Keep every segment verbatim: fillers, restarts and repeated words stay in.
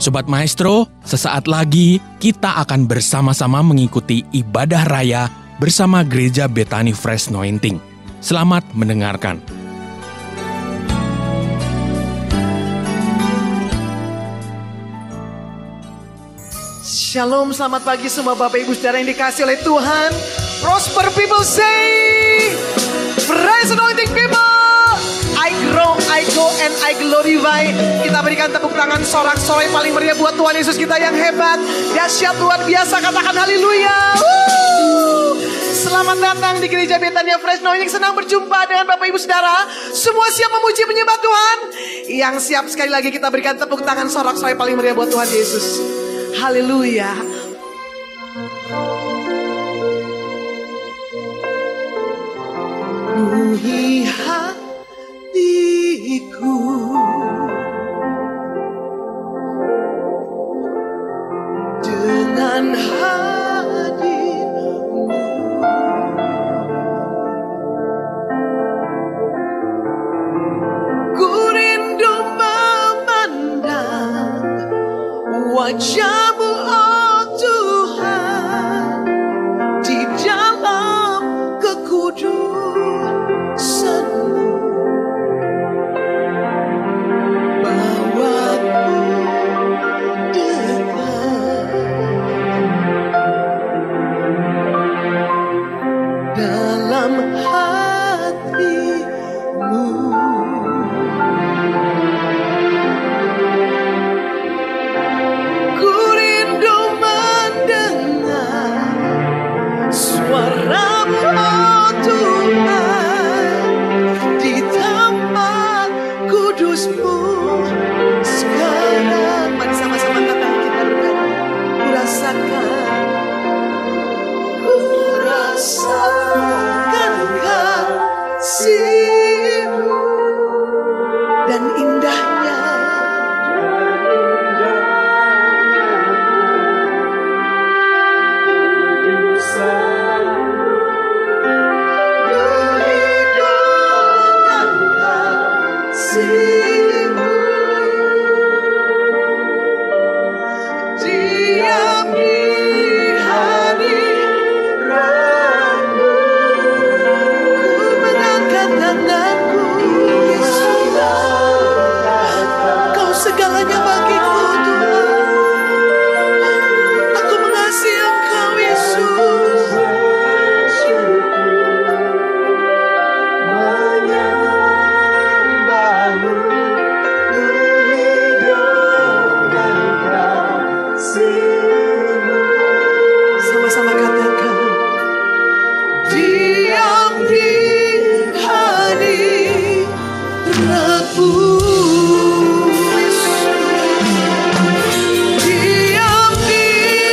Sobat Maestro, sesaat lagi kita akan bersama-sama mengikuti ibadah raya bersama Gereja Bethany Fresh Anointing. Selamat mendengarkan. Shalom, selamat pagi semua Bapak Ibu Saudara yang dikasih oleh Tuhan. Prosper people say, Fresh Anointing people, I grow, I go, and I glorify. Kita berikan tepuk tangan sorak-sorai paling meriah buat Tuhan Yesus kita yang hebat, dahsyat, luar biasa. Katakan haleluya. Selamat datang di Gereja Bethany Fresh Anointing. Senang berjumpa dengan Bapak Ibu Saudara. Semua siap memuji menyembah Tuhan? Yang siap sekali lagi kita berikan tepuk tangan sorak-sorai paling meriah buat Tuhan Yesus. Haleluya. Penuhi hatiku dengan hadir-Mu. Ku rindu memandang wajah-Mu, oh Tuhan, di dalam kekudusan-Mu. Bawaku dekat dalam hati-Mu. Ku rindu mendengar suara-Mu, oh Tuhan, di tempat kudus-Mu sekarang. Mari sama-sama katakan, kita berkata, ku rasakan, ku rasakan kasih-Mu dan indahnya. Diam di hadirat-Mu, ku mengangkat tanganku, Yesus. Kau segalanya bagiku, Tuhan. Aku mengasihi Engkau, Yesus. Sama-sama katakan, diam di hadirat-Mu, diam di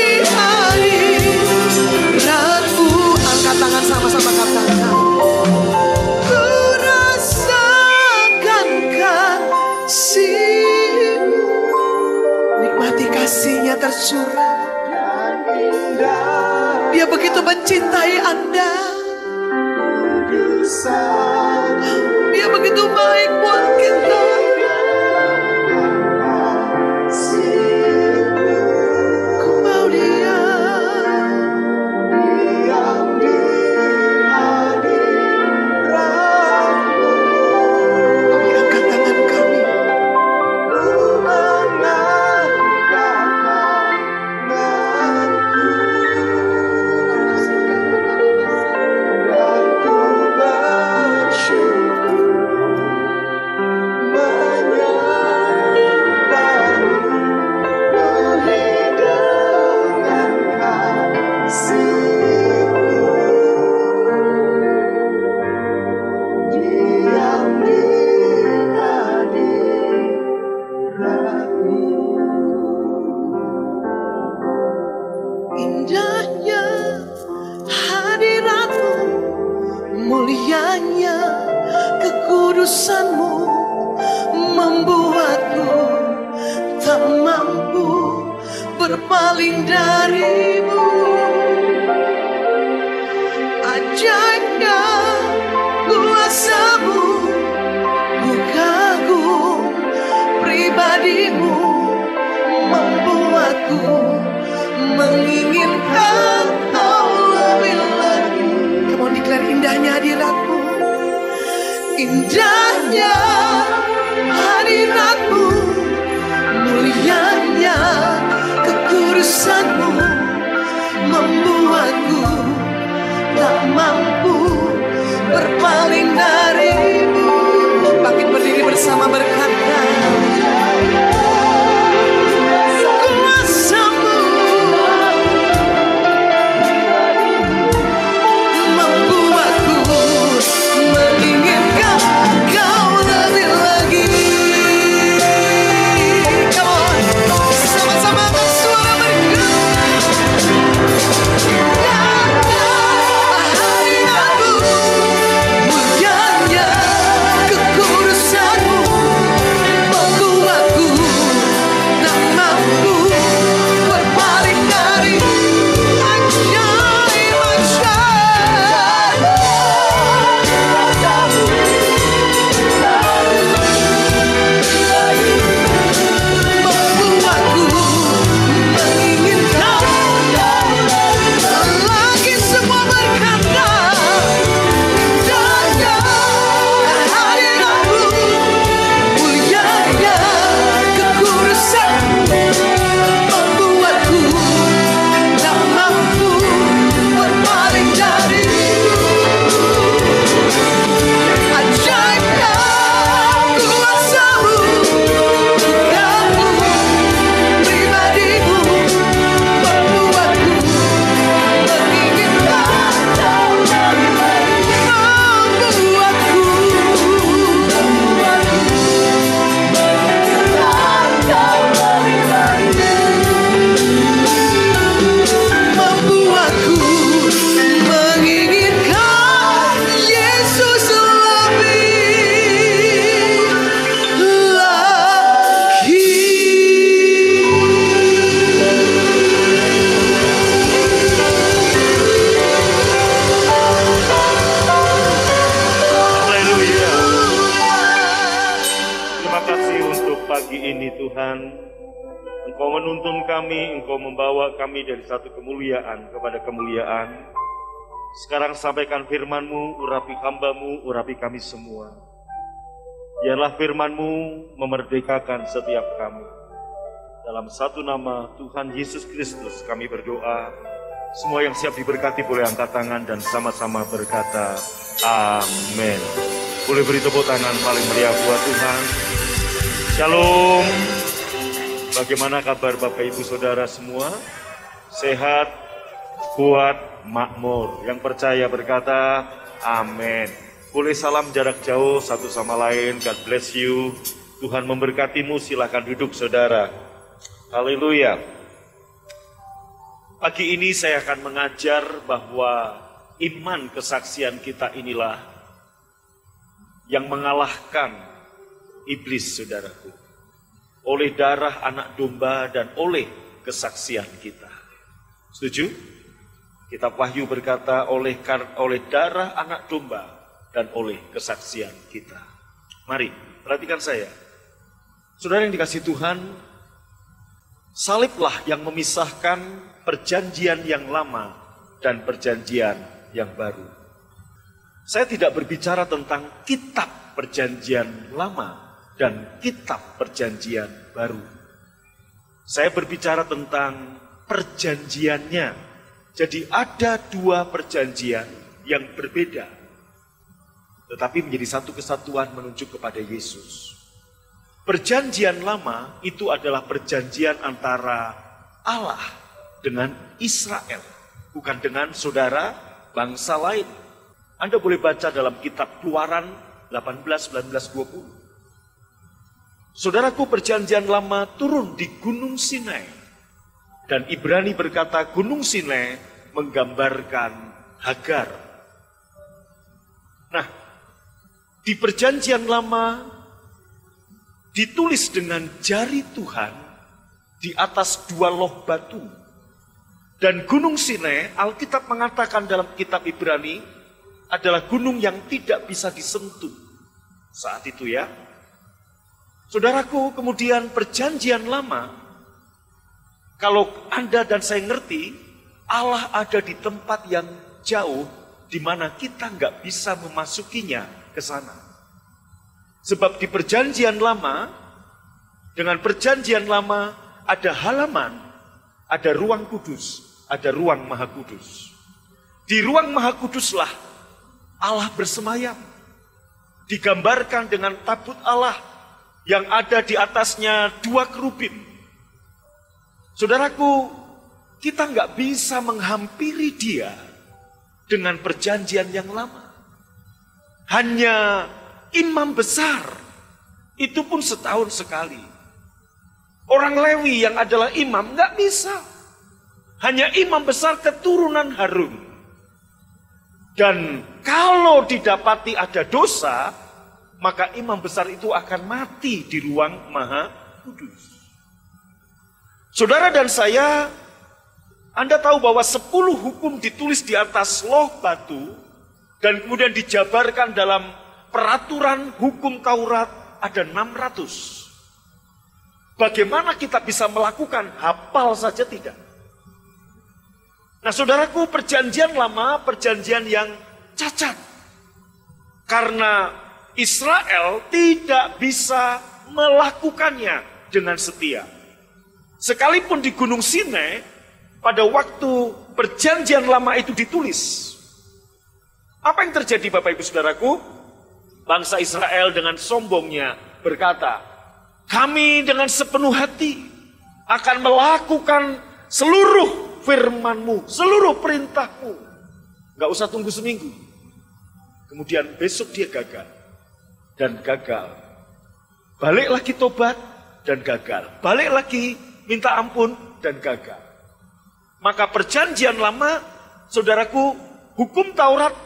hadirat-Mu. Angkat tangan, sama-sama katakan, ku rasakan kasih-Mu. Nikmati kasih-Nya tercurah. Dia begitu mencintai Anda. Dia begitu baik buat kita. Ku mau Dia. Diam di hadirat-Mu. Kami angkat tangan kami. Ku mengangkat tanganku. Dan ku bersyukur menyembah-Mu, penuhi dengan kasih-Mu. Diam di hadirat-Mu. Indahnya hadirat-Mu, mulianya kekudusan-Mu, membuatku tak mampu berpaling dari-Mu. Ajaibnya kuasa-Mu, ku kagum pribadi-Mu, menginginkan Kau lebih lagi. Come on, declare indahnya hadirat-Mu, indahnya hadirat-Mu, mulianya kekudusan-Mu, membuatku tak mampu berpaling dari-Mu. Bangkit berdiri bersama berkata, kuasa-Mu membuatku menginginkan Kau lebih lagi. Come on, sama-sama angkat suara berkata, mulianya kekudusan-Mu, membuatku tak mampu berpaling dari. Ajaib, ajaib, membuatku menginginkan lagi. Semua berkata, indahnya hadirat-Mu, mulianya kekudusan-Mu, membuatku tak mampu berpaling dari-Mu. Ajaibnya kuasa-Mu, Kamu pribadi-Mu, membuatku menginginkan Kau lebih lagi. Membuatku, membuatku menginginkan Kau lebih lagi. Membuatku menginginkan Yesus lebih lagi. Haleluya. Terima kasih untuk pagi ini Tuhan. Engkau menuntun kami, Engkau membawa kami dari satu kemuliaan kepada kemuliaan. Sekarang sampaikan firman-Mu, urapi hamba-Mu, urapi kami semua. Biarlah firman-Mu memerdekakan setiap kami. Dalam satu nama Tuhan Yesus Kristus kami berdoa. Semua yang siap diberkati boleh angkat tangan dan sama-sama berkata, amin. Boleh beri tepuk tangan paling meriah buat Tuhan. Shalom. Bagaimana kabar Bapak Ibu Saudara semua? Sehat, kuat, makmur. Yang percaya berkata, amin. Boleh salam jarak jauh satu sama lain. God bless you. Tuhan memberkatimu, silakan duduk saudara. Haleluya. Pagi ini saya akan mengajar bahwa iman kesaksian kita inilah yang mengalahkan iblis, saudaraku. Oleh darah anak domba dan oleh kesaksian kita. Setuju? Kitab Wahyu berkata oleh oleh darah anak domba dan oleh kesaksian kita. Mari, perhatikan saya. Saudara yang dikasihi Tuhan, saliblah yang memisahkan perjanjian yang lama dan perjanjian yang baru. Saya tidak berbicara tentang kitab perjanjian lama dan kitab perjanjian baru. Saya berbicara tentang perjanjiannya. Jadi ada dua perjanjian yang berbeda, tetapi menjadi satu kesatuan menuju kepada Yesus. Perjanjian lama itu adalah perjanjian antara Allah dengan Israel, bukan dengan saudara bangsa lain. Anda boleh baca dalam kitab Keluaran delapan belas, sembilan belas, dua puluh. Saudaraku, perjanjian lama turun di Gunung Sinai. Dan Ibrani berkata Gunung Sinai menggambarkan Hagar. Nah, di perjanjian lama ditulis dengan jari Tuhan di atas dua loh batu. Dan Gunung Sinai, Alkitab mengatakan dalam kitab Ibrani, adalah gunung yang tidak bisa disentuh saat itu ya. Saudaraku, kemudian perjanjian lama Kalau Anda dan saya ngerti, Allah ada di tempat yang jauh, di mana kita nggak bisa memasukinya ke sana. Sebab di perjanjian lama, dengan perjanjian lama ada halaman, ada ruang kudus, ada ruang maha kudus. Di ruang maha kuduslah Allah bersemayam. Digambarkan dengan tabut Allah yang ada di atasnya dua kerubin. Saudaraku, kita nggak bisa menghampiri dia dengan perjanjian yang lama. Hanya imam besar, itu pun setahun sekali. Orang Lewi yang adalah imam nggak bisa. Hanya imam besar keturunan Harun. Dan kalau didapati ada dosa, maka imam besar itu akan mati di ruang maha kudus. Saudara dan saya, Anda tahu bahwa sepuluh hukum ditulis di atas loh batu, dan kemudian dijabarkan dalam peraturan hukum Taurat ada enam ratus. Bagaimana kita bisa melakukan? Hafal saja tidak. Nah saudaraku, perjanjian lama, perjanjian yang cacat. Karena Israel tidak bisa melakukannya dengan setia. Sekalipun di Gunung Sinai, pada waktu perjanjian lama itu ditulis, apa yang terjadi Bapak Ibu Saudaraku? Bangsa Israel dengan sombongnya berkata, kami dengan sepenuh hati akan melakukan seluruh firman-Mu, seluruh perintah-Mu. Gak usah tunggu seminggu. Kemudian besok dia gagal. Dan gagal. Balik lagi tobat dan gagal. Balik lagi minta ampun dan gagal. Maka perjanjian lama, saudaraku, hukum Taurat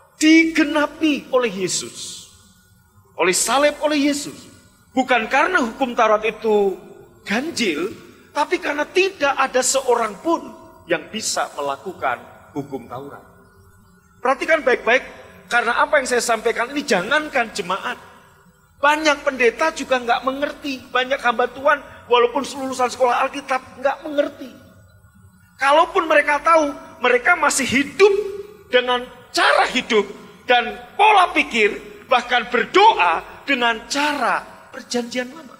digenapi oleh Yesus. Oleh salib oleh Yesus. Bukan karena hukum Taurat itu ganjil, tapi karena tidak ada seorang pun yang bisa melakukan hukum Taurat. Perhatikan baik-baik, karena apa yang saya sampaikan ini jangankan jemaat. Banyak pendeta juga nggak mengerti. Banyak hamba Tuhan, walaupun lulusan sekolah Alkitab, nggak mengerti. Kalaupun mereka tahu, mereka masih hidup dengan cara hidup dan pola pikir, bahkan berdoa dengan cara perjanjian lama.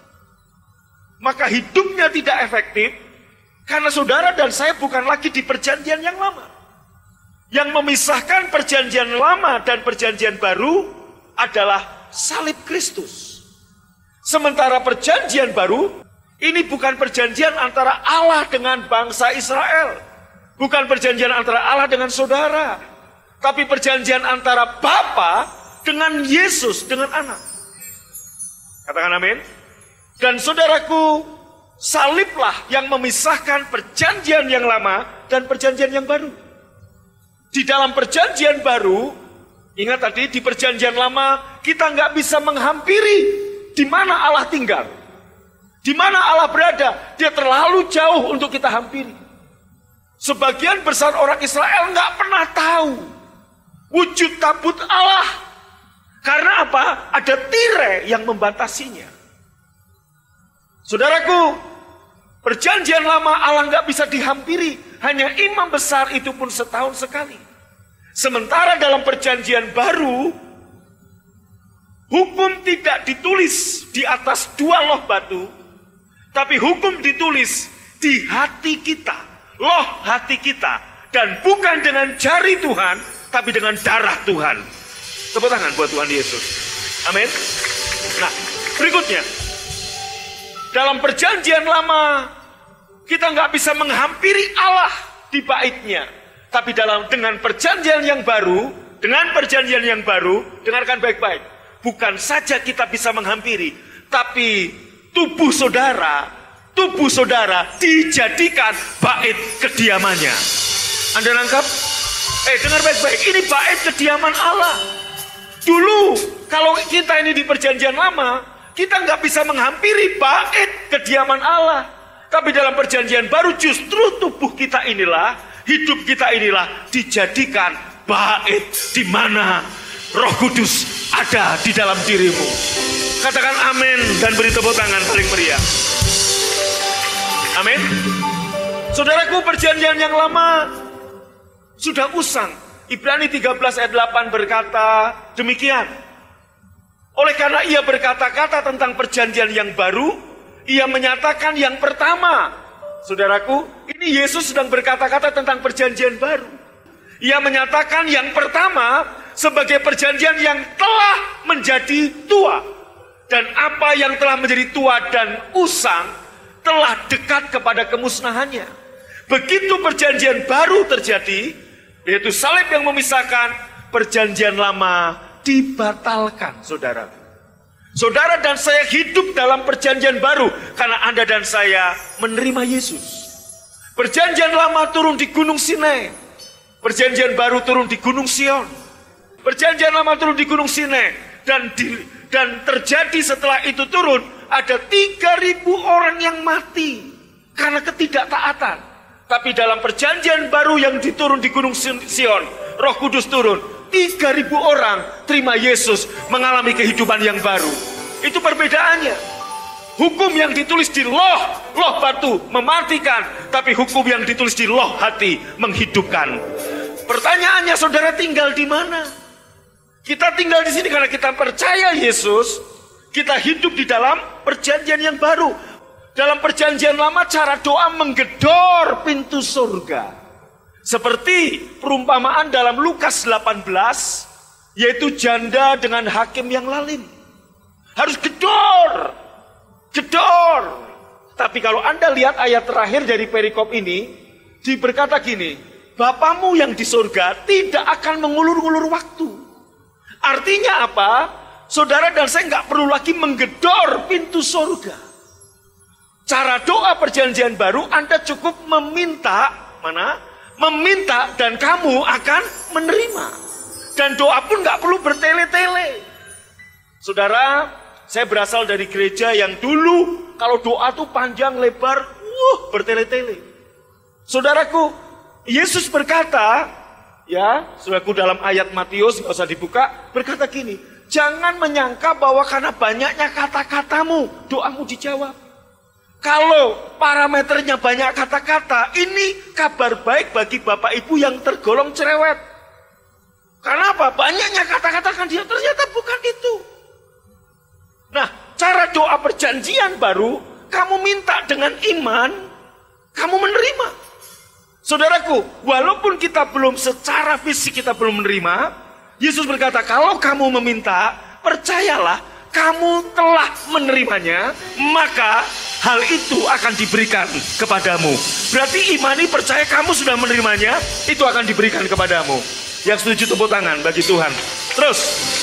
Maka hidupnya tidak efektif, karena saudara dan saya bukan lagi di perjanjian yang lama. Yang memisahkan perjanjian lama dan perjanjian baru adalah salib Kristus. Sementara perjanjian baru, ini bukan perjanjian antara Allah dengan bangsa Israel. Bukan perjanjian antara Allah dengan saudara. Tapi perjanjian antara Bapa dengan Yesus, dengan anak. Katakan amin. Dan saudaraku, saliblah yang memisahkan perjanjian yang lama dan perjanjian yang baru. Di dalam perjanjian baru, ingat tadi di perjanjian lama kita nggak bisa menghampiri di mana Allah tinggal, di mana Allah berada. Dia terlalu jauh untuk kita hampiri. Sebagian besar orang Israel nggak pernah tahu wujud tabut Allah. Karena apa? Ada tirai yang membatasinya. Saudaraku, perjanjian lama Allah nggak bisa dihampiri, hanya imam besar itu pun setahun sekali. Sementara dalam perjanjian baru, hukum tidak ditulis di atas dua loh batu, tapi hukum ditulis di hati kita, loh hati kita, dan bukan dengan jari Tuhan, tapi dengan darah Tuhan. Tepuk tangan buat Tuhan Yesus. Amin. Nah, berikutnya. Dalam perjanjian lama, kita nggak bisa menghampiri Allah di baitnya. Tapi dalam dengan perjanjian yang baru, dengan perjanjian yang baru, dengarkan baik-baik. Bukan saja kita bisa menghampiri, tapi tubuh saudara, tubuh saudara dijadikan bait kediamannya. Anda nangkap? Eh, dengar baik-baik. Ini bait kediaman Allah. Dulu, kalau kita ini di perjanjian lama, kita nggak bisa menghampiri bait kediaman Allah. Tapi dalam perjanjian baru justru tubuh kita inilah, hidup kita inilah dijadikan bait di mana Roh Kudus ada di dalam dirimu. Katakan amin dan beri tepuk tangan paling meriah. Amin. Saudaraku, perjanjian yang lama sudah usang. Ibrani tiga belas ayat delapan berkata demikian. Oleh karena ia berkata-kata tentang perjanjian yang baru, ia menyatakan yang pertama. Saudaraku, ini Yesus sedang berkata-kata tentang perjanjian baru. Ia menyatakan yang pertama sebagai perjanjian yang telah menjadi tua. Dan apa yang telah menjadi tua dan usang telah dekat kepada kemusnahannya. Begitu perjanjian baru terjadi, yaitu salib yang memisahkan, perjanjian lama dibatalkan, saudara. Saudara dan saya hidup dalam perjanjian baru karena Anda dan saya menerima Yesus. Perjanjian lama turun di Gunung Sinai, perjanjian baru turun di Gunung Sion. Perjanjian lama turun di Gunung Sinai, dan di, dan terjadi setelah itu turun ada tiga ribu orang yang mati karena ketidaktaatan. Tapi dalam perjanjian baru yang diturun di Gunung Sion, Roh Kudus turun, tiga ribu orang terima Yesus, mengalami kehidupan yang baru. Itu perbedaannya. Hukum yang ditulis di loh, loh batu mematikan, tapi hukum yang ditulis di loh hati menghidupkan. Pertanyaannya, saudara tinggal di mana? Kita tinggal di sini karena kita percaya Yesus. Kita hidup di dalam perjanjian yang baru. Dalam perjanjian lama cara doa menggedor pintu surga. Seperti perumpamaan dalam Lukas delapan belas, yaitu janda dengan hakim yang lalim. Harus gedor, gedor. Tapi kalau Anda lihat ayat terakhir dari perikop ini, diberkata gini, Bapamu yang di surga tidak akan mengulur-ulur waktu. Artinya apa? Saudara dan saya nggak perlu lagi menggedor pintu surga. Cara doa perjanjian baru, Anda cukup meminta, mana? Meminta dan kamu akan menerima. Dan doa pun nggak perlu bertele-tele. Saudara, saya berasal dari gereja yang dulu kalau doa tuh panjang lebar, wuh, bertele-tele. Saudaraku, Yesus berkata, ya, saudaraku, dalam ayat Matius, nggak usah dibuka, berkata gini, jangan menyangka bahwa karena banyaknya kata-katamu, doamu dijawab. Kalau parameternya banyak kata-kata, ini kabar baik bagi Bapak Ibu yang tergolong cerewet. Karena apa? Banyaknya kata-kata kan dia, ternyata bukan itu. Nah, cara doa perjanjian baru, kamu minta dengan iman, kamu menerima. Saudaraku, walaupun kita belum secara fisik kita belum menerima, Yesus berkata, kalau kamu meminta, percayalah, kamu telah menerimanya, maka hal itu akan diberikan kepadamu. Berarti imani, percaya kamu sudah menerimanya, itu akan diberikan kepadamu. Yang setuju tepuk tangan bagi Tuhan. Terus,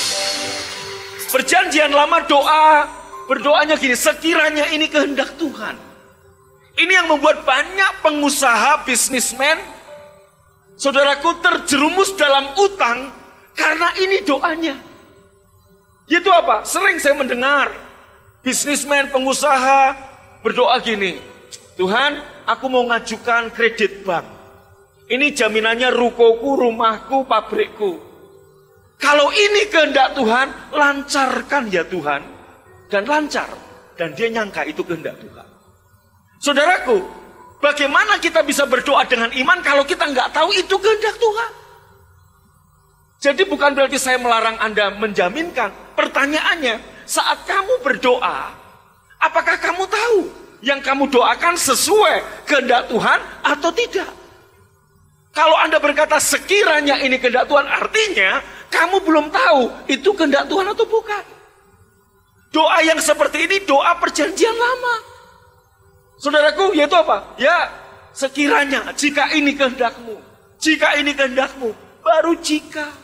perjanjian lama doa, berdoanya gini, sekiranya ini kehendak Tuhan. Ini yang membuat banyak pengusaha, bisnismen, saudaraku, terjerumus dalam utang karena ini doanya. Itu apa? Sering saya mendengar bisnismen, pengusaha berdoa gini, Tuhan, aku mau ngajukan kredit bank. Ini jaminannya rukoku, rumahku, pabrikku. Kalau ini kehendak Tuhan, lancarkan ya Tuhan. Dan lancar. Dan dia nyangka itu kehendak Tuhan. Saudaraku, bagaimana kita bisa berdoa dengan iman kalau kita nggak tahu itu kehendak Tuhan? Jadi bukan berarti saya melarang Anda menjaminkan. Pertanyaannya, saat kamu berdoa, apakah kamu tahu yang kamu doakan sesuai kehendak Tuhan atau tidak? Kalau Anda berkata sekiranya ini kehendak Tuhan, artinya kamu belum tahu itu kehendak Tuhan atau bukan. Doa yang seperti ini doa perjanjian lama. Saudaraku, yaitu apa? Ya, sekiranya, jika ini kehendakmu, jika ini kehendakmu, baru jika.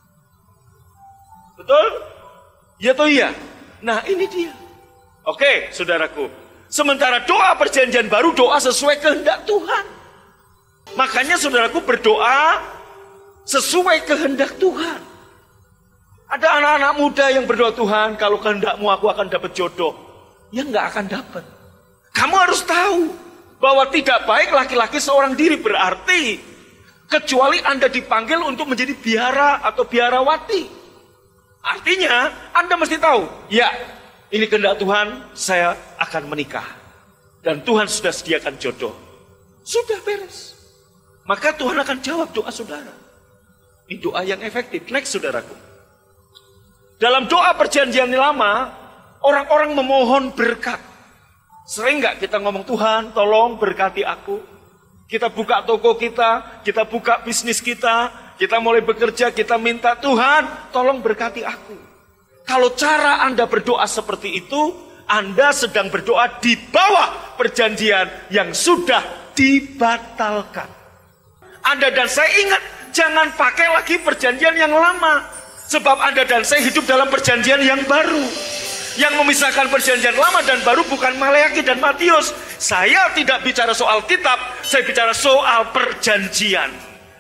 Betul? Ya atau iya? Nah, ini dia. Oke, saudaraku. Sementara doa perjanjian baru, doa sesuai kehendak Tuhan. Makanya saudaraku berdoa sesuai kehendak Tuhan. Ada anak-anak muda yang berdoa, Tuhan, kalau kehendakmu aku akan dapat jodoh. Ya nggak akan dapat. Kamu harus tahu bahwa tidak baik laki-laki seorang diri, berarti kecuali Anda dipanggil untuk menjadi biara atau biarawati. Artinya Anda mesti tahu, ya ini kehendak Tuhan, saya akan menikah. Dan Tuhan sudah sediakan jodoh. Sudah beres. Maka Tuhan akan jawab doa saudara. Ini doa yang efektif. Next saudaraku. Dalam doa perjanjian lama, orang-orang memohon berkat. Sering nggak kita ngomong, Tuhan tolong berkati aku. Kita buka toko kita, kita buka bisnis kita, kita mulai bekerja, kita minta Tuhan tolong berkati aku. Kalau cara Anda berdoa seperti itu, Anda sedang berdoa di bawah perjanjian yang sudah dibatalkan. Anda dan saya ingat, jangan pakai lagi perjanjian yang lama. Sebab Anda dan saya hidup dalam perjanjian yang baru. Yang memisahkan perjanjian lama dan baru bukan Maleakhi dan Matius. Saya tidak bicara soal kitab, saya bicara soal perjanjian.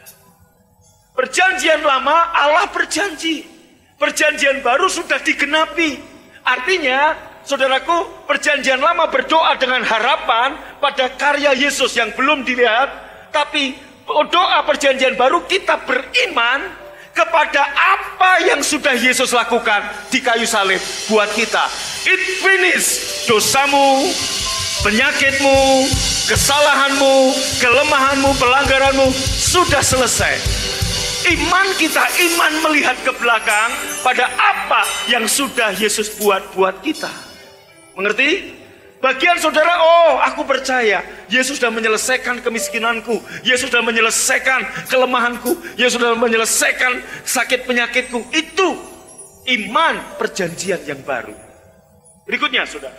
Perjanjian lama Allah berjanji. Perjanjian baru sudah digenapi. Artinya, saudaraku, perjanjian lama berdoa dengan harapan pada karya Yesus yang belum dilihat. Tapi doa perjanjian baru kita beriman kepada apa yang sudah Yesus lakukan di kayu salib buat kita. It finished. Dosamu, penyakitmu, kesalahanmu, kelemahanmu, pelanggaranmu sudah selesai. Iman kita, iman melihat ke belakang pada apa yang sudah Yesus buat buat kita. Mengerti? Bagian saudara, oh aku percaya Yesus sudah menyelesaikan kemiskinanku, Yesus sudah menyelesaikan kelemahanku, Yesus sudah menyelesaikan sakit penyakitku. Itu iman perjanjian yang baru. Berikutnya saudara,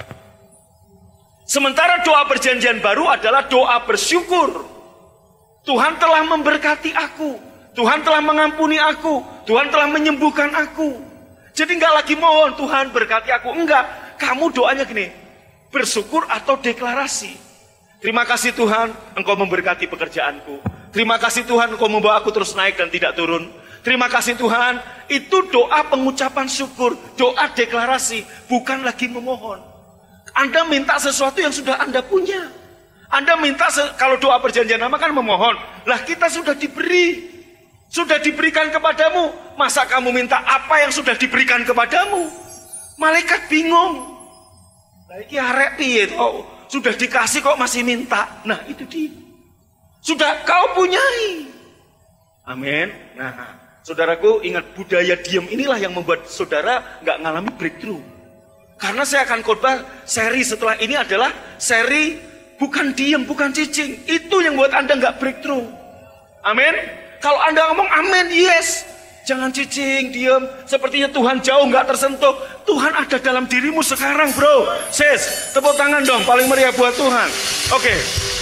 sementara doa perjanjian baru adalah doa bersyukur. Tuhan telah memberkati aku, Tuhan telah mengampuni aku, Tuhan telah menyembuhkan aku. Jadi enggak lagi mohon Tuhan berkati aku, enggak. Kamu doanya gini, bersyukur atau deklarasi. Terima kasih Tuhan, Engkau memberkati pekerjaanku. Terima kasih Tuhan, Engkau membawa aku terus naik dan tidak turun. Terima kasih Tuhan. Itu doa pengucapan syukur, doa deklarasi, bukan lagi memohon. Anda minta sesuatu yang sudah Anda punya. Anda minta, kalau doa perjanjian lama kan memohon. Lah kita sudah diberi. Sudah diberikan kepadamu. Masa kamu minta apa yang sudah diberikan kepadamu? Malaikat bingung. Lagi arek piye kok sudah dikasih kok masih minta. Nah itu dia. Sudah kau punyai. Amin. Nah saudaraku, ingat budaya diam inilah yang membuat saudara nggak ngalami breakthrough. Karena saya akan khotbah seri setelah ini adalah seri bukan diam, bukan cicing. Itu yang buat Anda nggak breakthrough. Amin. Kalau Anda ngomong amin, yes. Jangan cicing, diam. Sepertinya Tuhan jauh nggak tersentuh. Tuhan ada dalam dirimu sekarang, bro. Sis, tepuk tangan dong, paling meriah buat Tuhan. Oke.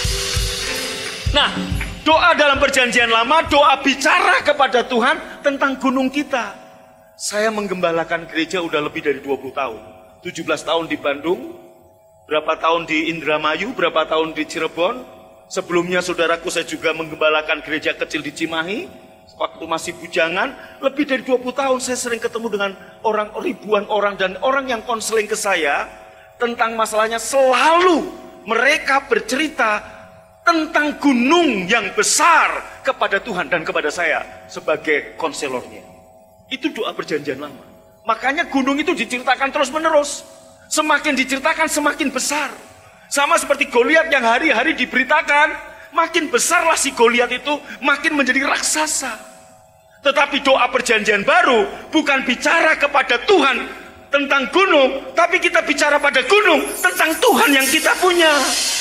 Nah, doa dalam perjanjian lama, doa bicara kepada Tuhan tentang gunung kita. Saya menggembalakan gereja udah lebih dari dua puluh tahun. tujuh belas tahun di Bandung, berapa tahun di Indramayu, berapa tahun di Cirebon. Sebelumnya saudaraku, saya juga menggembalakan gereja kecil di Cimahi. Waktu masih bujangan, lebih dari dua puluh tahun saya sering ketemu dengan orang, ribuan orang, dan orang yang konseling ke saya tentang masalahnya. Selalu mereka bercerita tentang gunung yang besar kepada Tuhan dan kepada saya sebagai konselornya. Itu doa perjanjian lama. Makanya gunung itu diceritakan terus menerus. Semakin diceritakan semakin besar. Sama seperti Goliat yang hari-hari diberitakan, makin besarlah si Goliat itu, makin menjadi raksasa. Tetapi doa perjanjian baru bukan bicara kepada Tuhan tentang gunung, tapi kita bicara pada gunung tentang Tuhan yang kita punya.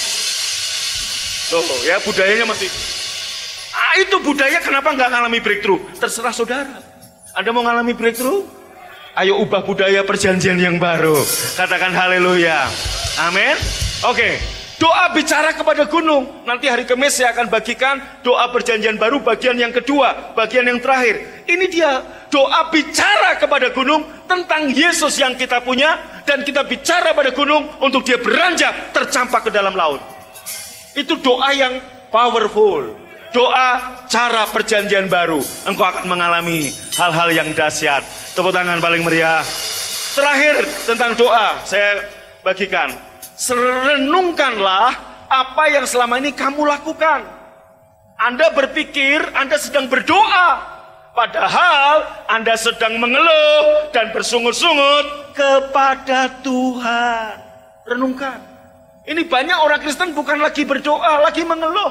Loh ya, budayanya masih, ah, itu budaya kenapa nggak ngalami breakthrough? Terserah saudara. Anda mau ngalami breakthrough? Ayo ubah budaya perjanjian yang baru. Katakan haleluya. Amin. Oke, doa bicara kepada gunung. Nanti hari Kamis saya akan bagikan doa perjanjian baru bagian yang kedua, bagian yang terakhir. Ini dia, doa bicara kepada gunung tentang Yesus yang kita punya, dan kita bicara pada gunung untuk dia beranjak tercampak ke dalam laut. Itu doa yang powerful. Doa cara perjanjian baru. Engkau akan mengalami hal-hal yang dahsyat. Tepuk tangan paling meriah. Terakhir tentang doa saya bagikan. Renungkanlah apa yang selama ini kamu lakukan. Anda berpikir Anda sedang berdoa, padahal Anda sedang mengeluh dan bersungut-sungut kepada Tuhan. Renungkan. Ini banyak orang Kristen bukan lagi berdoa, lagi mengeluh.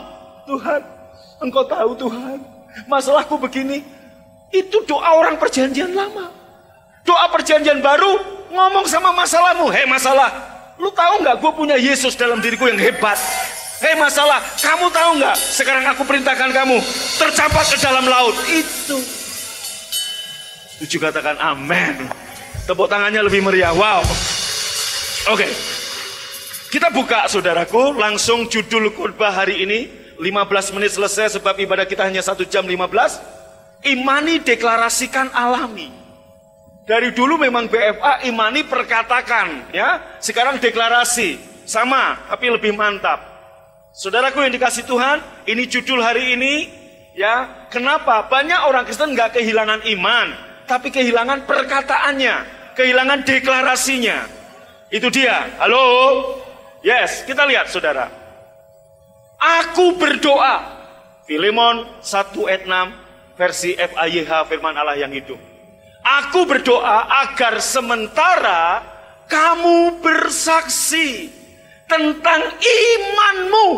Tuhan, Engkau tahu Tuhan, masalahku begini. Itu doa orang perjanjian lama. Doa perjanjian baru, ngomong sama masalahmu. Hei masalah, lu tahu nggak gue punya Yesus dalam diriku yang hebat? Hei masalah, kamu tahu nggak? Sekarang aku perintahkan kamu tercampak ke dalam laut. Itu. Setuju katakan amin. Tepuk tangannya lebih meriah. Wow. Oke. Okay. Kita buka saudaraku, langsung judul khotbah hari ini. lima belas menit selesai sebab ibadah kita hanya satu jam lima belas. Imani deklarasikan alami. Dari dulu memang B F A imani perkatakan, ya. Sekarang deklarasi, sama tapi lebih mantap. Saudaraku yang dikasih Tuhan, ini judul hari ini, ya. Kenapa banyak orang Kristen nggak kehilangan iman, tapi kehilangan perkataannya, kehilangan deklarasinya. Itu dia. Halo, yes, kita lihat saudara. Aku berdoa, Filemon satu ayat enam, versi F A Y H, firman Allah yang hidup. Aku berdoa agar sementara kamu bersaksi tentang imanmu.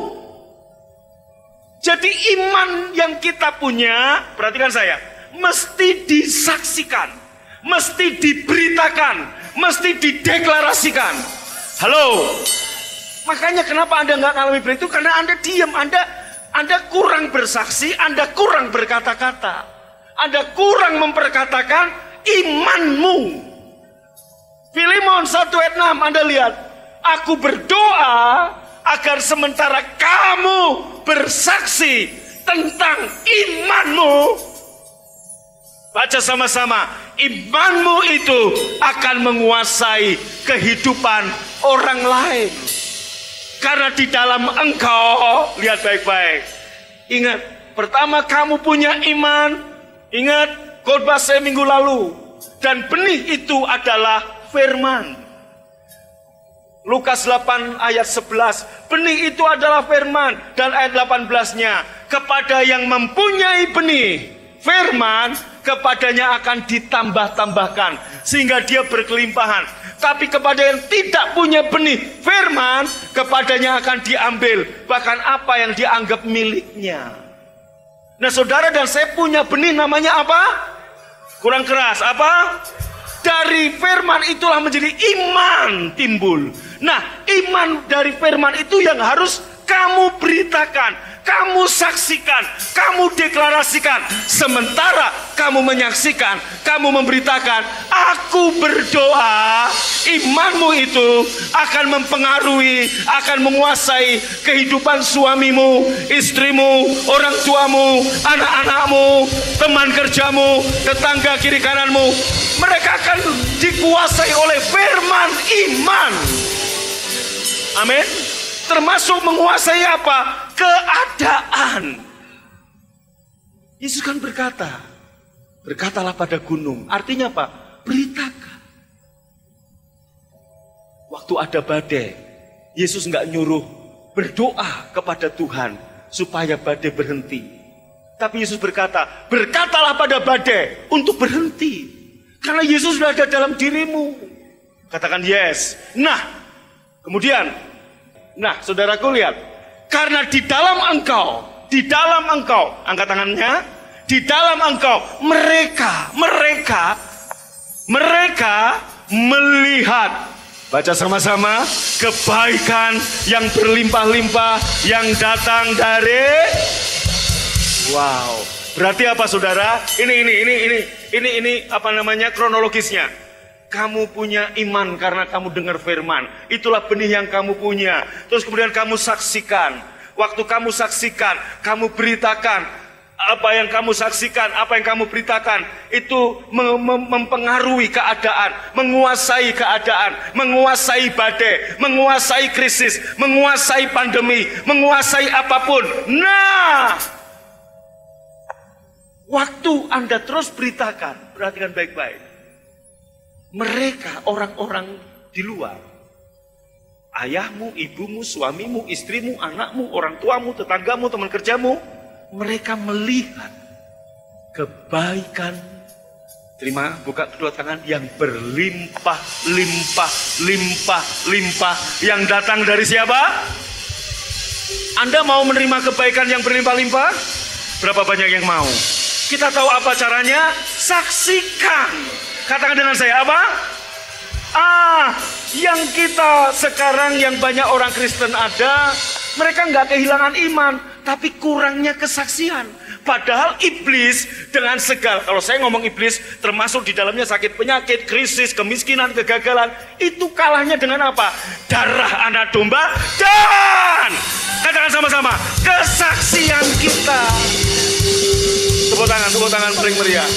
Jadi iman yang kita punya, perhatikan saya, mesti disaksikan, mesti diberitakan, mesti dideklarasikan. Halo, makanya kenapa Anda nggak ngalami itu? Karena Anda diam, Anda, Anda kurang bersaksi, Anda kurang berkata-kata, Anda kurang memperkatakan imanmu. Filemon satu ayat enam, Anda lihat. Aku berdoa agar sementara kamu bersaksi tentang imanmu. Baca sama-sama. Imanmu itu akan menguasai kehidupan orang lain. Karena di dalam engkau, lihat baik-baik. Ingat, pertama kamu punya iman. Ingat khotbah saya minggu lalu. Dan benih itu adalah firman. Lukas delapan ayat sebelas. Benih itu adalah firman. Dan ayat delapan belas-nya. Kepada yang mempunyai benih firman, kepadanya akan ditambah-tambahkan. Sehingga dia berkelimpahan. Tapi kepada yang tidak punya benih firman, kepadanya akan diambil. Bahkan apa yang dianggap miliknya. Nah saudara dan saya punya benih namanya apa? Kurang keras, apa? Dari firman itulah menjadi iman timbul. Nah, iman dari firman itu yang harus kamu beritakan, kamu saksikan, kamu deklarasikan. Sementara kamu menyaksikan, kamu memberitakan, aku berdoa, imanmu itu akan mempengaruhi, akan menguasai kehidupan suamimu, istrimu, orang tuamu, anak-anakmu, teman kerjamu, tetangga kiri kananmu. Mereka akan dikuasai oleh firman iman. Amin. Termasuk menguasai apa? Keadaan. Yesus kan berkata, berkatalah pada gunung. Artinya apa? Beritakan. Waktu ada badai, Yesus nggak nyuruh berdoa kepada Tuhan supaya badai berhenti. Tapi Yesus berkata, berkatalah pada badai untuk berhenti. Karena Yesus sudah ada dalam dirimu. Katakan yes. Nah, kemudian, nah saudaraku lihat. Karena di dalam engkau, di dalam engkau, angkat tangannya, di dalam engkau, mereka, mereka, mereka melihat. Baca sama-sama, kebaikan yang berlimpah-limpah yang datang dari, wow. Berarti apa saudara? Ini, ini, ini, ini, ini, ini apa namanya kronologisnya. Kamu punya iman karena kamu dengar firman. Itulah benih yang kamu punya. Terus kemudian kamu saksikan. Waktu kamu saksikan, kamu beritakan. Apa yang kamu saksikan, apa yang kamu beritakan, itu mem mem mempengaruhi keadaan, menguasai keadaan, menguasai badai, menguasai krisis, menguasai pandemi, menguasai apapun. Nah, waktu Anda terus beritakan, perhatikan baik-baik. Mereka orang-orang di luar, ayahmu, ibumu, suamimu, istrimu, anakmu, orang tuamu, tetanggamu, teman kerjamu, mereka melihat kebaikan, terima, buka kedua tangan, yang berlimpah, limpah, limpah, limpah, yang datang dari siapa? Anda mau menerima kebaikan yang berlimpah-limpah? Berapa banyak yang mau? Kita tahu apa caranya? Saksikan. Katakan dengan saya apa? Ah, yang kita sekarang yang banyak orang Kristen ada, mereka nggak kehilangan iman, tapi kurangnya kesaksian. Padahal iblis dengan segala, kalau saya ngomong iblis, termasuk di dalamnya sakit penyakit, krisis, kemiskinan, kegagalan, itu kalahnya dengan apa? Darah anak domba dan, katakan sama-sama, kesaksian kita. Tepuk tangan, tepuk tangan paling meriah.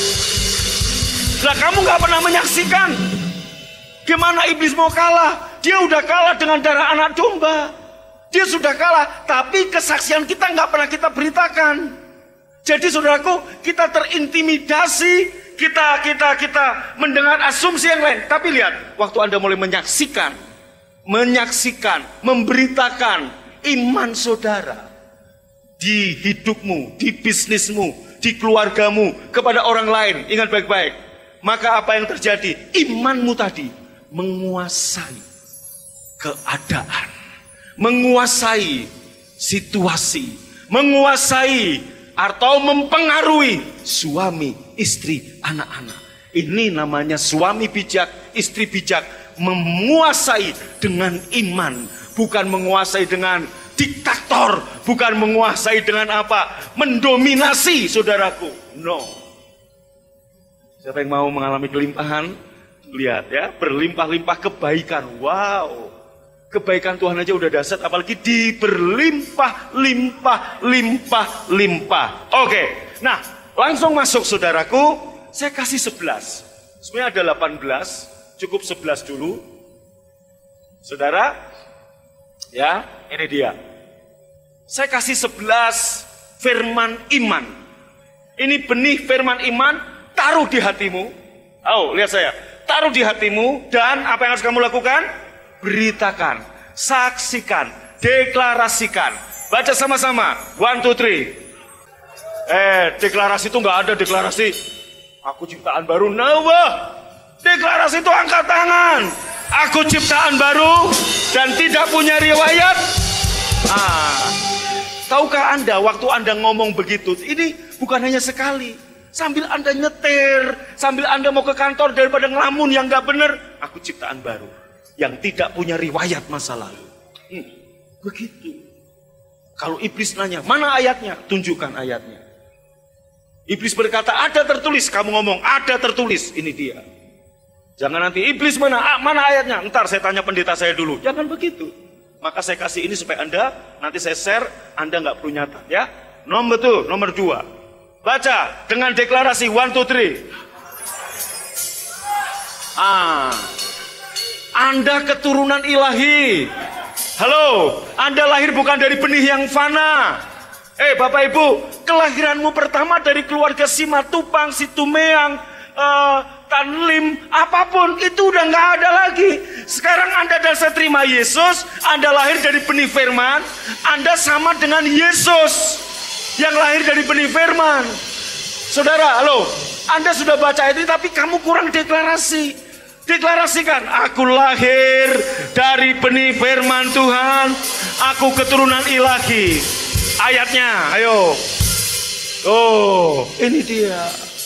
Lah kamu gak pernah menyaksikan gimana iblis mau kalah. Dia udah kalah dengan darah anak domba. Dia sudah kalah, tapi kesaksian kita gak pernah kita beritakan. Jadi saudaraku, kita terintimidasi, kita kita kita mendengar asumsi yang lain. Tapi lihat, waktu Anda mulai menyaksikan, menyaksikan, memberitakan iman saudara di hidupmu, di bisnismu, di keluargamu, kepada orang lain, ingat baik-baik. Maka apa yang terjadi? Imanmu tadi menguasai keadaan, menguasai situasi, menguasai atau mempengaruhi suami, istri, anak-anak. Ini namanya suami bijak, istri bijak, menguasai dengan iman, bukan menguasai dengan diktator, bukan menguasai dengan apa? Mendominasi, saudaraku. No. Siapa yang mau mengalami kelimpahan? Lihat ya, berlimpah-limpah kebaikan. Wow. Kebaikan Tuhan aja udah dahsyat, apalagi diberlimpah, limpah, limpah, limpah. Oke, nah langsung masuk saudaraku, saya kasih sebelas. Sebenarnya ada delapan belas, cukup sebelas dulu. Saudara, ya ini dia. Saya kasih sebelas firman iman. Ini benih firman iman, taruh di hatimu. Oh, lihat saya, taruh di hatimu dan apa yang harus kamu lakukan? Beritakan, saksikan, deklarasikan. Baca sama-sama, one, two, three. Eh, deklarasi itu nggak ada deklarasi. Aku ciptaan baru, nah, deklarasi itu angkat tangan. Aku ciptaan baru dan tidak punya riwayat. Ah, tahukah Anda waktu Anda ngomong begitu, ini bukan hanya sekali. Sambil Anda nyetir, sambil Anda mau ke kantor daripada ngelamun yang nggak benar. Aku ciptaan baru yang tidak punya riwayat masa lalu. Hmm, begitu. Kalau iblis nanya, mana ayatnya? Tunjukkan ayatnya. Iblis berkata, ada tertulis. Kamu ngomong, ada tertulis. Ini dia. Jangan nanti, iblis mana? Ah, mana ayatnya? Ntar saya tanya pendeta saya dulu. Jangan begitu. Maka saya kasih ini supaya Anda, nanti saya share, Anda nggak perlu nyatat. Ya. Nomor tuh, nomor dua. Baca dengan deklarasi, one, two, three. Ah. Anda keturunan ilahi. Halo, Anda lahir bukan dari benih yang fana. Eh Bapak Ibu, kelahiranmu pertama dari keluarga Simatupang, Situmeang, uh, Tanlim, apapun itu udah nggak ada lagi. Sekarang Anda dan saya terima Yesus, Anda lahir dari benih firman, Anda sama dengan Yesus yang lahir dari benih firman. Saudara, halo, Anda sudah baca itu tapi kamu kurang deklarasi. Deklarasikan, aku lahir dari benih firman Tuhan, aku keturunan ilahi. Ayatnya, ayo. Oh, ini dia.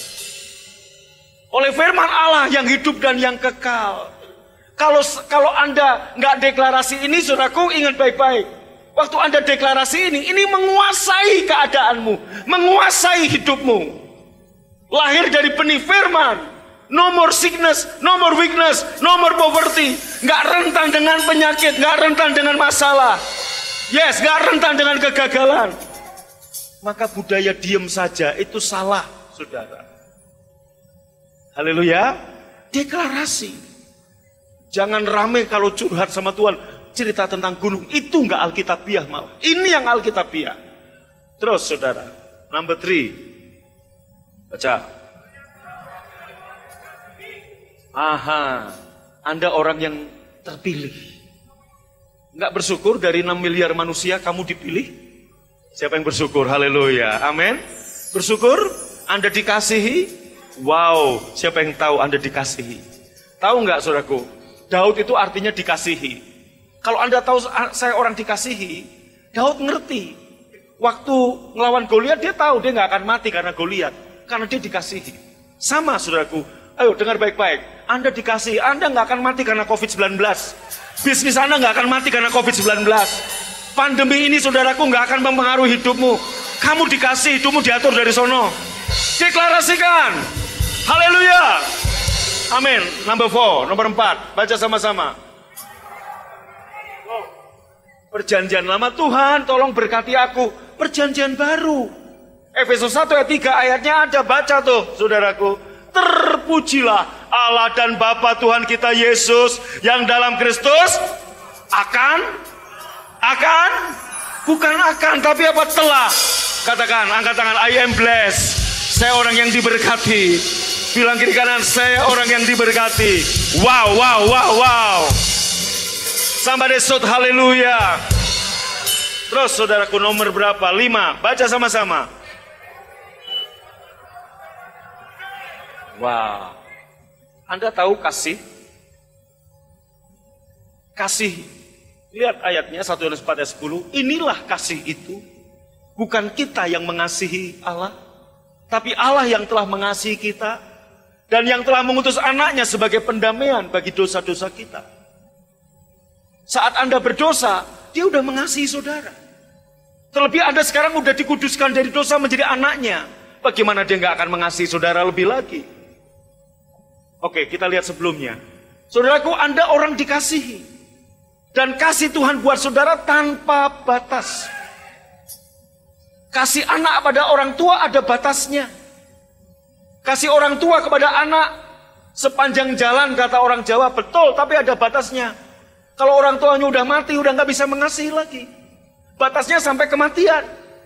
Oleh firman Allah yang hidup dan yang kekal. Kalau kalau Anda nggak deklarasi ini, saudaraku, ingat baik-baik. Waktu Anda deklarasi ini, ini menguasai keadaanmu, menguasai hidupmu. Lahir dari benih firman. No more sickness, no more weakness, no more poverty. Nggak rentan dengan penyakit, nggak rentan dengan masalah. Yes, nggak rentan dengan kegagalan. Maka budaya diam saja itu salah, saudara. Haleluya. Deklarasi. Jangan rame kalau curhat sama Tuhan. Cerita tentang gunung, itu nggak alkitabiah malah. Ini yang alkitabiah. Terus saudara, number three. Baca. Aha, Anda orang yang terpilih. Nggak bersyukur dari enam miliar manusia kamu dipilih? Siapa yang bersyukur? Haleluya, amin. Bersyukur Anda dikasihi? Wow, siapa yang tahu Anda dikasihi? Tahu nggak saudaraku? Daud itu artinya dikasihi. Kalau Anda tahu saya orang dikasihi, Daud ngerti. Waktu ngelawan Goliat dia tahu dia nggak akan mati karena Goliat. Karena dia dikasihi. Sama saudaraku. Ayo dengar baik-baik. Anda dikasihi. Anda nggak akan mati karena covid sembilan belas. Bisnis Anda nggak akan mati karena covid sembilan belas. Pandemi ini saudaraku nggak akan mempengaruhi hidupmu. Kamu dikasih, hidupmu diatur dari sono. Deklarasikan. Haleluya. Amin. Number four, nomor empat. Baca sama-sama. Perjanjian lama, Tuhan tolong berkati aku. Perjanjian baru. Efesus satu ayat tiga ayatnya ada, baca tuh saudaraku. Terpujilah Allah dan Bapa Tuhan kita Yesus yang dalam Kristus akan akan bukan akan tapi apa telah. Katakan, angkat tangan, I am blessed. Saya orang yang diberkati. Bilang kiri kanan, saya orang yang diberkati. Wow, wow, wow, wow. Somebody shout haleluya. Terus saudaraku nomor berapa? Lima. Baca sama-sama. Wow. Anda tahu kasih? Kasih. Lihat ayatnya satu Yohanes empat ayat sepuluh. Inilah kasih itu. Bukan kita yang mengasihi Allah, tapi Allah yang telah mengasihi kita dan yang telah mengutus anaknya sebagai pendamaian bagi dosa-dosa kita. Saat Anda berdosa, dia udah mengasihi saudara. Terlebih Anda sekarang udah dikuduskan dari dosa menjadi anaknya. Bagaimana dia nggak akan mengasihi saudara lebih lagi? Oke, kita lihat sebelumnya. Saudaraku, Anda orang dikasihi. Dan kasih Tuhan buat saudara tanpa batas. Kasih anak pada orang tua ada batasnya. Kasih orang tua kepada anak sepanjang jalan, kata orang Jawa, betul, tapi ada batasnya. Kalau orang tuanya udah mati, udah nggak bisa mengasihi lagi. Batasnya sampai kematian.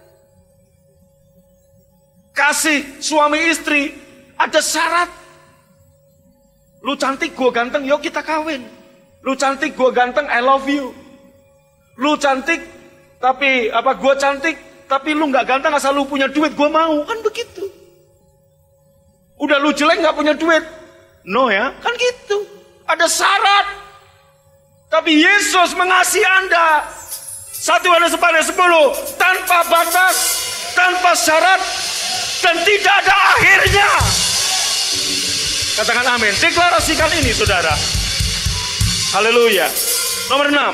Kasih suami istri ada syarat. Lu cantik, gue ganteng, yuk kita kawin. Lu cantik, gue ganteng, I love you. Lu cantik, tapi apa gue cantik, tapi lu nggak ganteng asal lu punya duit, gue mau. Kan begitu. Udah lu jelek nggak punya duit, no ya, kan gitu. Ada syarat. Tapi Yesus mengasihi Anda. satu Yohanes empat ayat sepuluh, tanpa batas, tanpa syarat, dan tidak ada akhirnya. Katakan amin. Deklarasikan ini saudara. Haleluya. Nomor enam.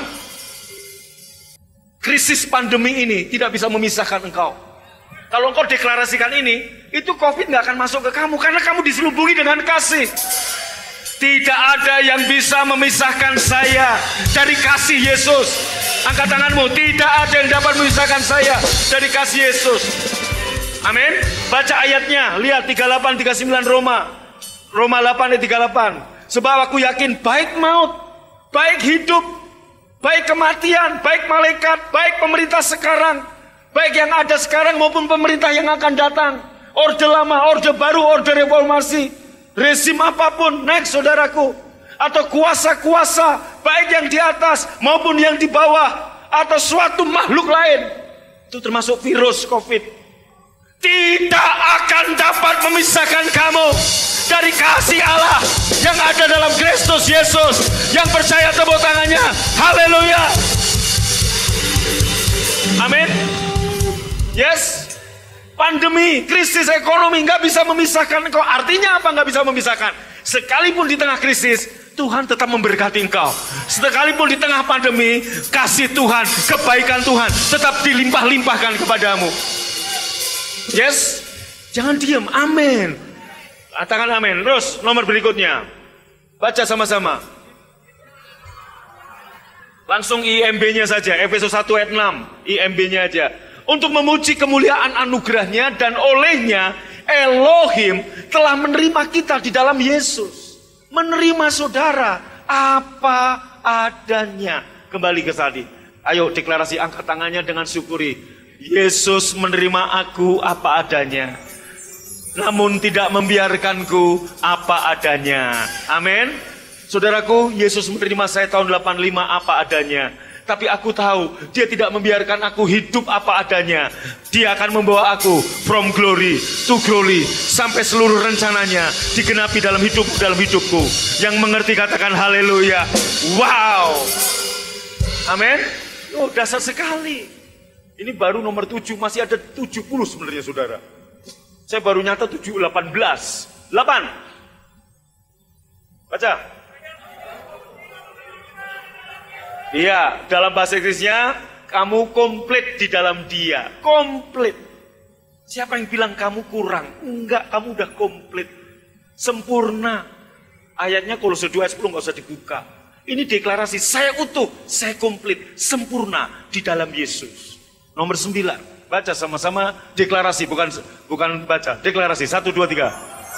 Krisis pandemi ini tidak bisa memisahkan engkau. Kalau engkau deklarasikan ini, itu COVID nggak akan masuk ke kamu karena kamu diselubungi dengan kasih. Tidak ada yang bisa memisahkan saya dari kasih Yesus. Angkat tanganmu. Tidak ada yang dapat memisahkan saya dari kasih Yesus. Amin. Baca ayatnya. Lihat tiga puluh delapan tiga puluh sembilan Roma. Roma delapan ayat tiga puluh delapan. Sebab aku yakin baik maut, baik hidup, baik kematian, baik malaikat, baik pemerintah sekarang, baik yang ada sekarang maupun pemerintah yang akan datang, orde lama, orde baru, orde reformasi, rezim apapun, next saudaraku, atau kuasa-kuasa, baik yang di atas maupun yang di bawah, atau suatu makhluk lain, itu termasuk virus COVID, tidak akan dapat memisahkan kamu dari kasih Allah yang ada dalam Kristus Yesus. Yang percaya tepuk tangannya. Haleluya. Amin. Yes. Pandemi, krisis ekonomi nggak bisa memisahkan engkau. Artinya apa nggak bisa memisahkan? Sekalipun di tengah krisis, Tuhan tetap memberkati engkau. Sekalipun di tengah pandemi, kasih Tuhan, kebaikan Tuhan tetap dilimpah-limpahkan kepadamu. Yes. Jangan diam. Amin. Katakan amin. Terus nomor berikutnya. Baca sama-sama. Langsung I M B-nya saja. Efesus satu ayat enam. I M B-nya aja. Untuk memuji kemuliaan anugerahnya dan olehnya Elohim telah menerima kita di dalam Yesus. Menerima saudara apa adanya. Kembali ke tadi. Ayo deklarasi, angkat tangannya dengan syukuri. Yesus menerima aku apa adanya. Namun tidak membiarkanku apa adanya. Amin. Saudaraku, Yesus menerima saya tahun delapan puluh lima apa adanya. Tapi aku tahu dia tidak membiarkan aku hidup apa adanya. Dia akan membawa aku from glory to glory. Sampai seluruh rencananya digenapi dalam hidup dalam hidupku. Yang mengerti katakan haleluya. Wow. Amin. Oh, dasar sekali. Ini baru nomor tujuh, masih ada tujuh puluh sebenarnya saudara. Saya baru nyata tujuh, delapan belas. delapan. Baca. Iya, dalam bahasa Inggrisnya, kamu komplit di dalam dia. Komplit. Siapa yang bilang kamu kurang? Enggak, kamu udah komplit. Sempurna. Ayatnya Kolose dua ayat sepuluh nggak usah dibuka. Ini deklarasi, saya utuh, saya komplit, sempurna di dalam Yesus. Nomor sembilan, baca sama-sama deklarasi, bukan bukan baca, deklarasi. Satu, dua, tiga.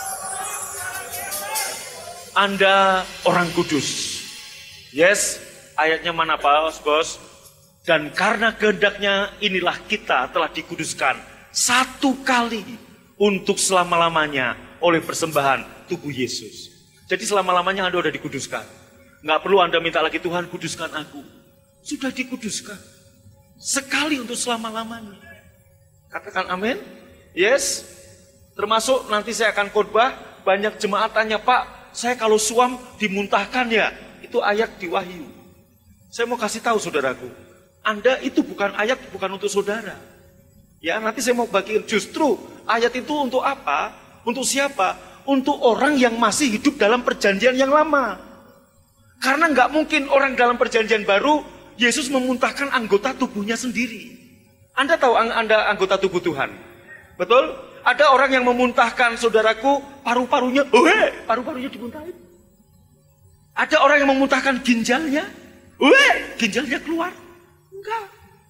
Anda orang kudus. Yes, ayatnya mana Pak, bos? Dan karena kehendaknya inilah kita telah dikuduskan satu kali untuk selama-lamanya oleh persembahan tubuh Yesus. Jadi selama-lamanya Anda sudah dikuduskan. Nggak perlu Anda minta lagi, Tuhan kuduskan aku. Sudah dikuduskan. Sekali untuk selama-lamanya. Katakan amin. Yes. Termasuk nanti saya akan khotbah, banyak jemaat tanya, Pak, saya kalau suam dimuntahkan ya? Itu ayat di Wahyu. Saya mau kasih tahu saudaraku, Anda itu bukan ayat, bukan untuk saudara. Ya, nanti saya mau bagiin, justru ayat itu untuk apa? Untuk siapa? Untuk orang yang masih hidup dalam perjanjian yang lama. Karena nggak mungkin orang dalam perjanjian baru Yesus memuntahkan anggota tubuhnya sendiri. Anda tahu Anda anggota tubuh Tuhan? Betul? Ada orang yang memuntahkan saudaraku paru-parunya, weh, paru-parunya dimuntahin. Ada orang yang memuntahkan ginjalnya, weh, ginjalnya keluar. Enggak.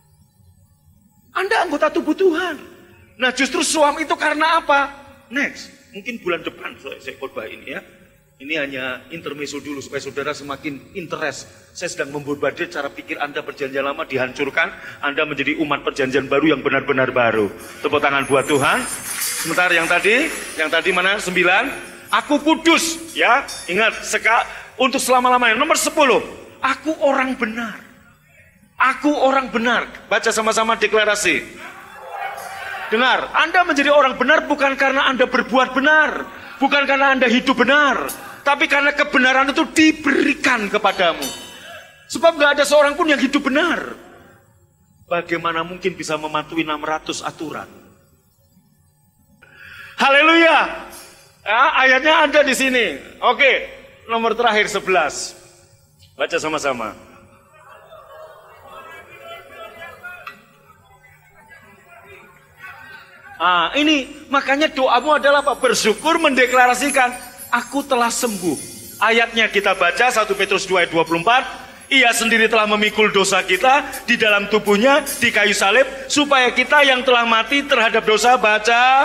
Anda anggota tubuh Tuhan. Nah justru suam itu karena apa? Next, mungkin bulan depan saya, saya khotbah ini ya. Ini hanya intermezzo dulu supaya saudara semakin interest. Saya sedang membombardir cara pikir Anda perjanjian lama dihancurkan. Anda menjadi umat perjanjian baru yang benar-benar baru. Tepuk tangan buat Tuhan. Sebentar yang tadi, yang tadi mana? Sembilan. Aku kudus, ya. Ingat, seka, untuk selama-lamanya. Nomor sepuluh. Aku orang benar. Aku orang benar. Baca sama-sama deklarasi. Dengar, Anda menjadi orang benar bukan karena Anda berbuat benar. Bukan karena Anda hidup benar. Tapi karena kebenaran itu diberikan kepadamu. Sebab gak ada seorang pun yang hidup benar. Bagaimana mungkin bisa mematuhi enam ratus aturan? Haleluya. Ya, ayatnya ada di sini. Oke, nomor terakhir sebelas. Baca sama-sama. Ah, ini makanya doamu adalah apa? Bersyukur, mendeklarasikan aku telah sembuh. Ayatnya kita baca satu Petrus dua ayat dua puluh empat. Ia sendiri telah memikul dosa kita di dalam tubuhnya di kayu salib supaya kita yang telah mati terhadap dosa, baca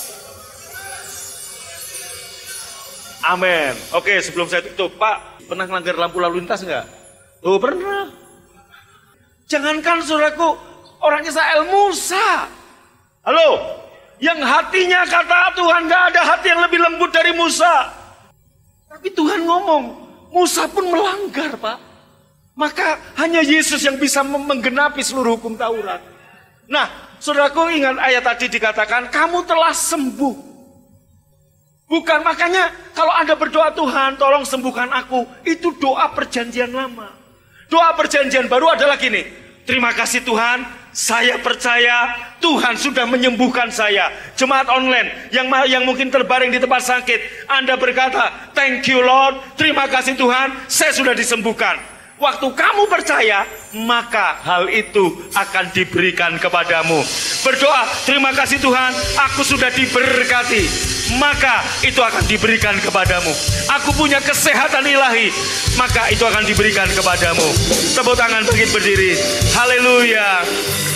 amin. Oke, sebelum saya tutup, Pak, pernah melanggar lampu lalu lintas enggak? Oh, pernah. Jangankan saudaraku, orang Israel, Musa. Halo, yang hatinya kata Tuhan, gak ada hati yang lebih lembut dari Musa. Tapi Tuhan ngomong, Musa pun melanggar, Pak. Maka hanya Yesus yang bisa menggenapi seluruh hukum Taurat. Nah, saudaraku ingat ayat tadi dikatakan, kamu telah sembuh. Bukan, makanya kalau Anda berdoa, Tuhan tolong sembuhkan aku, itu doa perjanjian lama. Doa perjanjian baru adalah gini, terima kasih Tuhan, saya percaya Tuhan sudah menyembuhkan saya. Jemaat online yang yang mungkin terbaring di tempat sakit, Anda berkata, thank you Lord, terima kasih Tuhan, saya sudah disembuhkan. Waktu kamu percaya, maka hal itu akan diberikan kepadamu. Berdoa, terima kasih Tuhan, aku sudah diberkati, maka itu akan diberikan kepadamu. Aku punya kesehatan ilahi, maka itu akan diberikan kepadamu. Tepuk tangan, bangkit berdiri. Haleluya.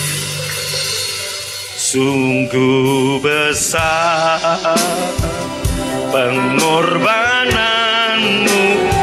Sungguh besar pengorbananmu,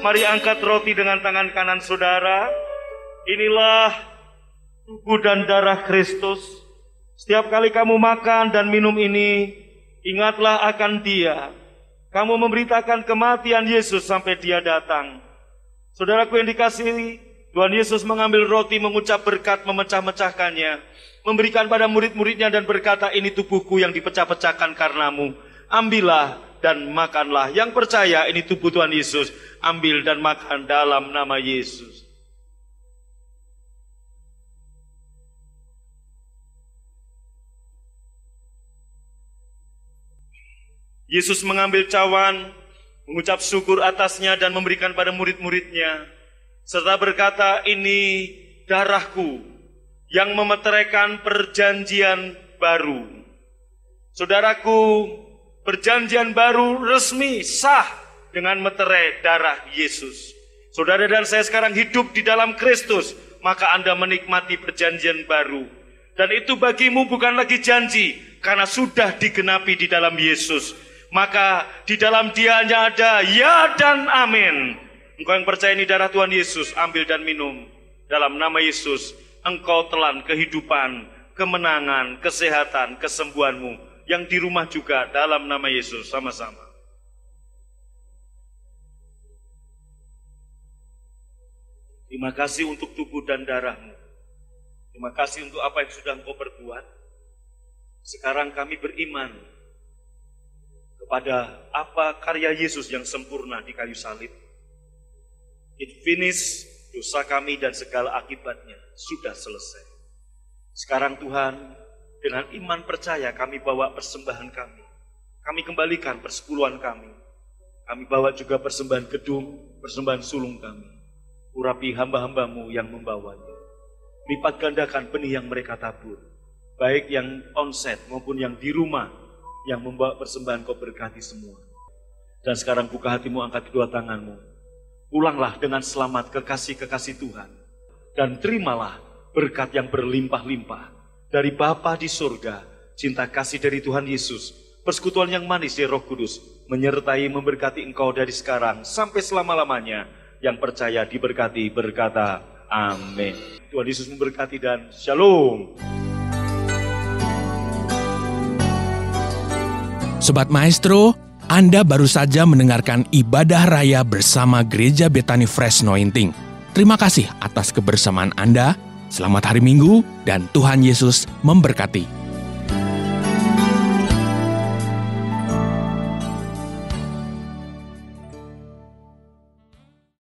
mari angkat roti dengan tangan kanan saudara. Inilah tubuh dan darah Kristus. Setiap kali kamu makan dan minum ini, ingatlah akan Dia. Kamu memberitakan kematian Yesus sampai Dia datang. Saudaraku yang dikasihi, Tuhan Yesus mengambil roti, mengucap berkat, memecah-mecahkannya, memberikan pada murid-muridnya dan berkata, ini tubuhku yang dipecah-pecahkan karenamu. Ambillah dan makanlah. Yang percaya ini tubuh Tuhan Yesus, ambil dan makan dalam nama Yesus. Yesus mengambil cawan, mengucap syukur atasnya dan memberikan pada murid-muridnya, serta berkata, ini darahku yang memeteraikan perjanjian baru. Saudaraku, perjanjian baru resmi sah dengan meterai darah Yesus. Saudara dan saya sekarang hidup di dalam Kristus, maka Anda menikmati perjanjian baru. Dan itu bagimu bukan lagi janji, karena sudah digenapi di dalam Yesus. Maka di dalam Dia hanya ada ya dan amin. Engkau yang percaya ini darah Tuhan Yesus, ambil dan minum. Dalam nama Yesus, engkau telan kehidupan, kemenangan, kesehatan, kesembuhanmu. Yang di rumah juga dalam nama Yesus, sama-sama. Terima kasih untuk tubuh dan darahmu. Terima kasih untuk apa yang sudah engkau perbuat. Sekarang kami beriman kepada apa karya Yesus yang sempurna di kayu salib. It finished, dosa kami dan segala akibatnya sudah selesai. Sekarang Tuhan, dengan iman percaya kami bawa persembahan kami. Kami kembalikan persepuluhan kami. Kami bawa juga persembahan gedung, persembahan sulung kami. Urapi hamba-hambamu yang membawanya. Lipat gandakan benih yang mereka tabur. Baik yang onset maupun yang di rumah. Yang membawa persembahan kau berkati semua. Dan sekarang buka hatimu, angkat kedua tanganmu. Pulanglah dengan selamat kekasih-kekasih Tuhan. Dan terimalah berkat yang berlimpah-limpah. Dari Bapa di surga, cinta kasih dari Tuhan Yesus, persekutuan yang manis dari Roh Kudus, menyertai memberkati engkau dari sekarang sampai selama-lamanya. Yang percaya diberkati berkata, amin. Tuhan Yesus memberkati dan shalom. Sobat Maestro, Anda baru saja mendengarkan ibadah raya bersama Gereja Bethany Fresh Anointing. Terima kasih atas kebersamaan Anda. Selamat hari Minggu dan Tuhan Yesus memberkati.